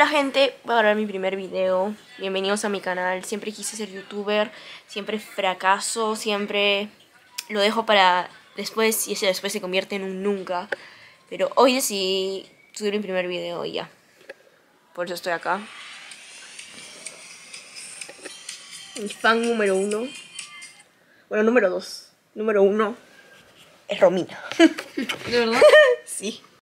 Hola gente, voy a grabar mi primer video. Bienvenidos a mi canal. Siempre quise ser youtuber, siempre fracaso, siempre lo dejo para después y ese después se convierte en un nunca. Pero hoy decidí subir mi primer video y ya. Por eso estoy acá. Mi fan número 1. Bueno, número 2. Número 1 es Romina. ¿De verdad? Sí.